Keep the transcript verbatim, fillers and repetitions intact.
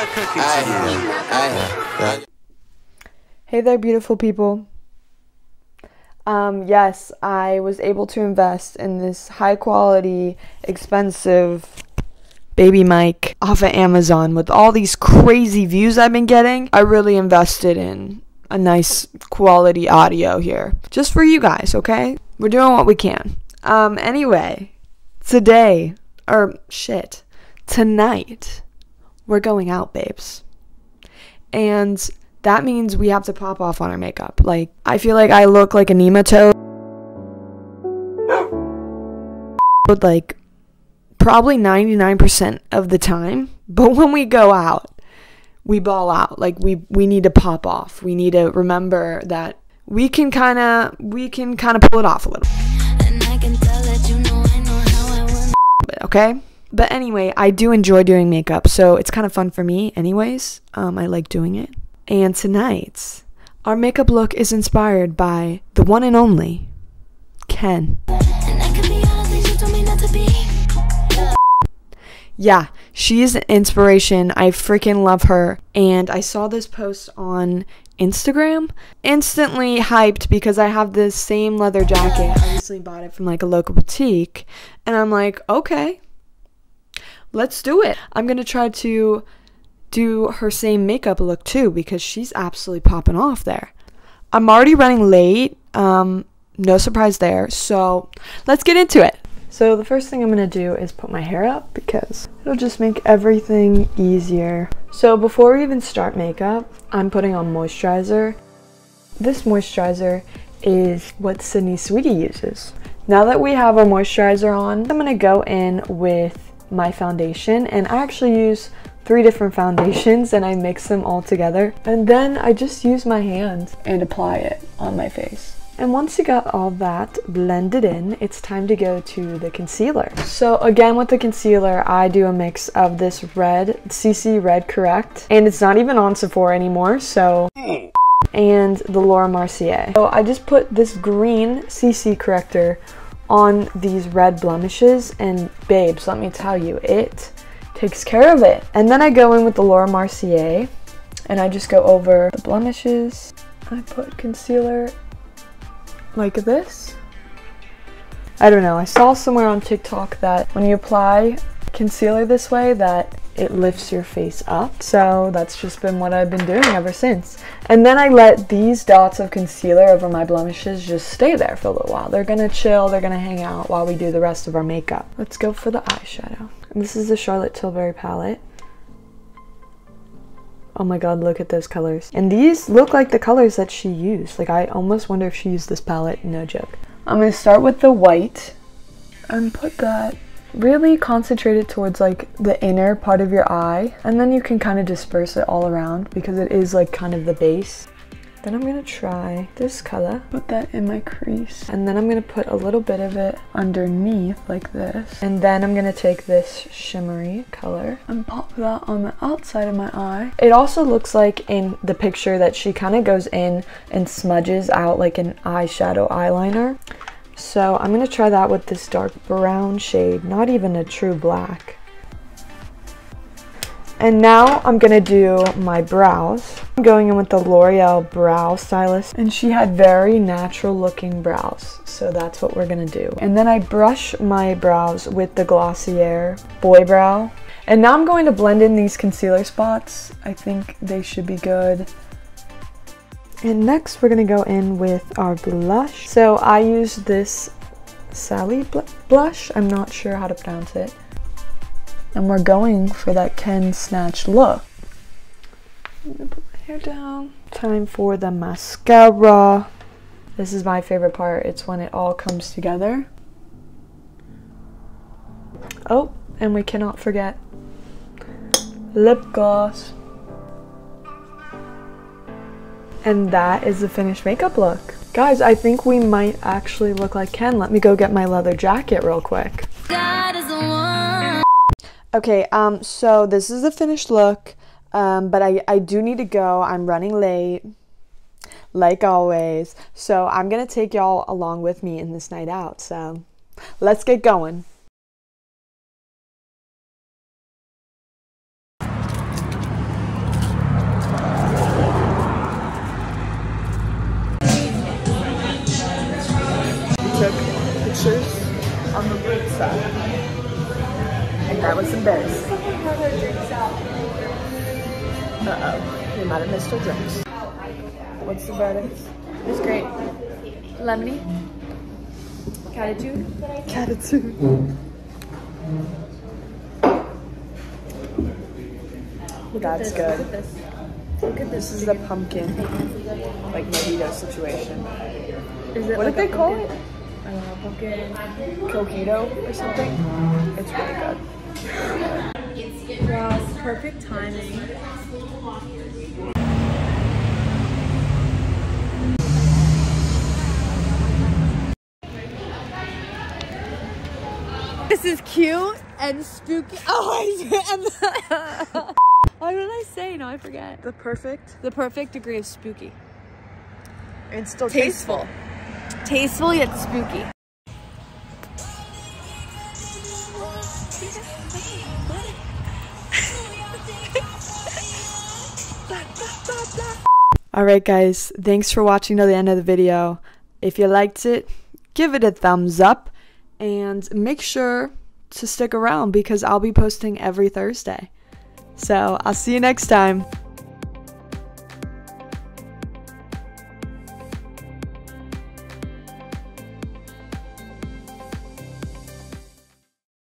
cooking to you. Hey there, beautiful people. Um, yes, I was able to invest in this high quality, expensive baby mic off of Amazon. With all these crazy views I've been getting, I really invested in a nice quality audio here. Just for you guys, okay? We're doing what we can. Um, anyway, today, or shit, tonight, we're going out, babes. And that means we have to pop off on our makeup. Like, I feel like I look like a nematode. Like, probably ninety-nine percent of the time. But when we go out, we ball out. Like, we, we need to pop off. We need to remember that we can kind of, we can kind of pull it off a little. And I can tell that you know I know how I want. Okay? But anyway, I do enjoy doing makeup, so it's kind of fun for me anyways. Um, I like doing it. And tonight, our makeup look is inspired by the one and only Ken. Yeah, she is an inspiration. I freaking love her. And I saw this post on Instagram. Instantly hyped because I have this same leather jacket. I recently bought it from like a local boutique. And I'm like, okay, let's do it. I'm going to try to do her same makeup look too, because she's absolutely popping off there. I'm already running late, um, no surprise there, so let's get into it. So the first thing I'm gonna do is put my hair up because it'll just make everything easier. So before we even start makeup, I'm putting on moisturizer. This moisturizer is what Sydney Sweetie uses. Now that we have our moisturizer on, I'm gonna go in with my foundation, and I actually use three different foundations and I mix them all together, and then I just use my hand and apply it on my face. And once you got all that blended in, it's time to go to the concealer. So again, with the concealer, I do a mix of this red C C Red Correct, and it's not even on Sephora anymore, so, and the Laura Mercier. So I just put this green C C corrector on these red blemishes, and babes, let me tell you, it takes care of it. And then I go in with the Laura Mercier and I just go over the blemishes. I put concealer like this. I don't know, I saw somewhere on TikTok that when you apply concealer this way that it lifts your face up. So that's just been what I've been doing ever since. And then I let these dots of concealer over my blemishes just stay there for a little while. They're gonna chill, they're gonna hang out while we do the rest of our makeup. Let's go for the eyeshadow. And this is the Charlotte Tilbury palette. Oh my god, look at those colors. And these look like the colors that she used. Like, I almost wonder if she used this palette, no joke. I'm gonna start with the white and put that really concentrated towards like the inner part of your eye, and then you can kind of disperse it all around because it is like kind of the base. Then I'm gonna try this color, put that in my crease, and then I'm gonna put a little bit of it underneath like this, and then I'm gonna take this shimmery color and pop that on the outside of my eye. It also looks like in the picture that she kind of goes in and smudges out like an eyeshadow eyeliner. So I'm gonna try that with this dark brown shade, not even a true black. And now I'm gonna do my brows. I'm going in with the L'Oreal Brow Stylist, and she had very natural looking brows, so that's what we're gonna do. And then I brush my brows with the Glossier Boy Brow. And now I'm going to blend in these concealer spots. I think they should be good. And next we're gonna go in with our blush. So I use this Sally bl blush. I'm not sure how to pronounce it. And we're going for that Ken snatch look. I'm gonna put my hair down. Time for the mascara. This is my favorite part. It's when it all comes together. Oh, and we cannot forget lip gloss. And that is the finished makeup look. Guys, I think we might actually look like Ken. Let me go get my leather jacket real quick. Okay, um, so this is the finished look, um, but I, I do need to go. I'm running late, like always. So I'm gonna take y'all along with me in this night out. So let's get going. that. And that was embarrassing. Uh-oh. We might have missed our drinks. What's the verdict? It was great. Lemony. Catitude. Catitude. That's good. Look at this. Look at this. This is a pumpkin, like mojito situation. Is it? What like did they call it? I don't know, pumpkin coquito or something. It's really good. Wow, perfect timing. This is cute and spooky. Oh, what did I say? No, I forget. The perfect? The perfect degree of spooky. And still tasteful. Tasteful, tasteful yet spooky. Alright guys, thanks for watching to the end of the video. If you liked it, give it a thumbs up. And make sure to stick around because I'll be posting every Thursday. So I'll see you next time.